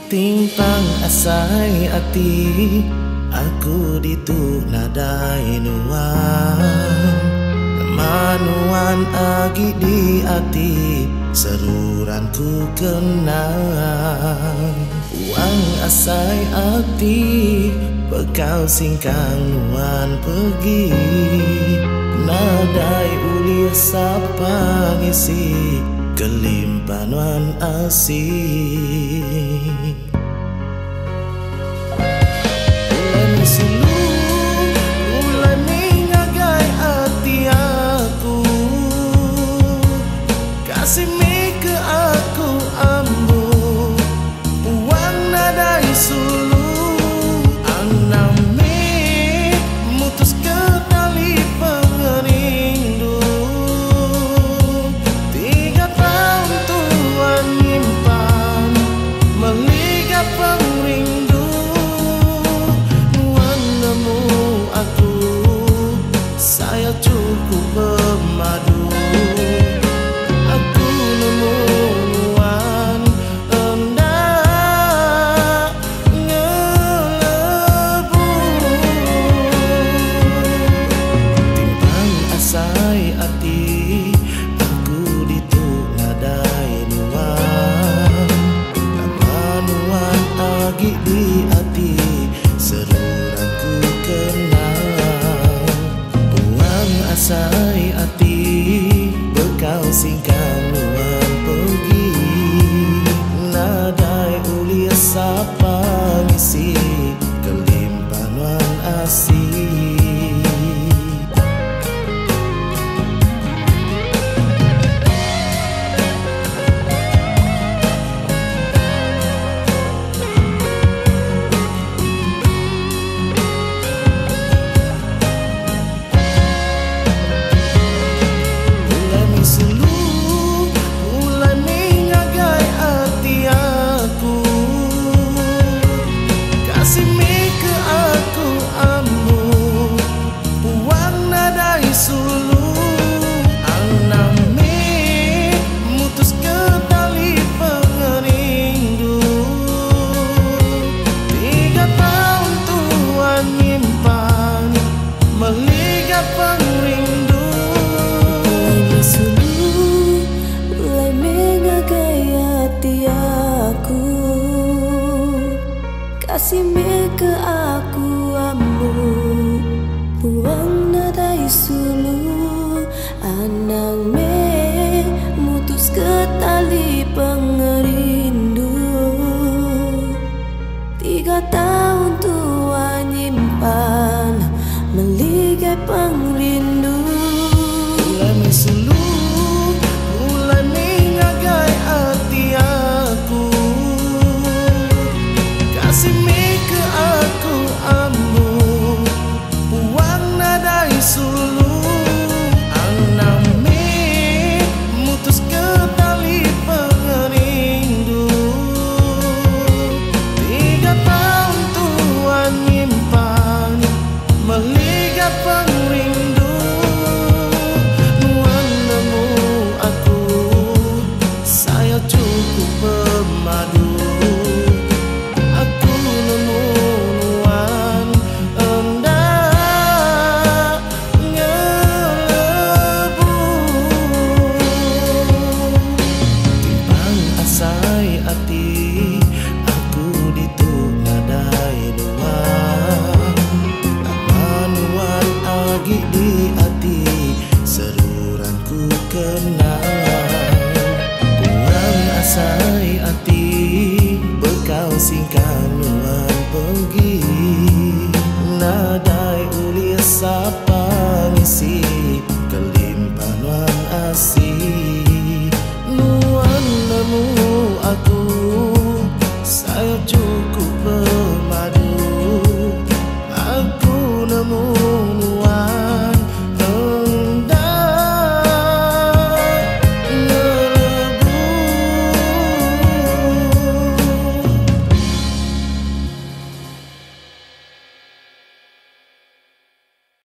Timpang asai ati aku dituk nadai nuan manuan agi di ati seruranku kenang uang asai ati bekau singkang nuan pergi nadai uliah sapa ngisi kelimpahan asih mulai mengagai hati aku kasih ke aku ambu uang nadai sulu aname mutus ke tali pengerindu 3 tahun Tuhan nyimpan melihat pengerindu nuan nemu aku saya cukup bermadu aku nemu nuan hendak ngelebu timpang asai hati aku dituk nadai nuan tanpa nuan agi di hati seruranku kenang uang asai hati bekau singkang nuan pergi nadai uliah sapa ngisi kelimpahan asih kasih ke aku ambu buang nadai sulu anang me mutus ke tali pengerindu 3 tahun Tuhan nyimpan meligai pengerindu mulai mengagai hati aku kasih ke aku ambu uang nadai sulu aname mutus ke tali pengerindu 3 tahun Tuhan nyimpan melihat pengerindu nuan nemu aku saya cukup bermadu aku dituk nadai nuan manuan agi di hati seruranku kenang buang asai hati bekau singkang nuan pergi nadai uliah sapa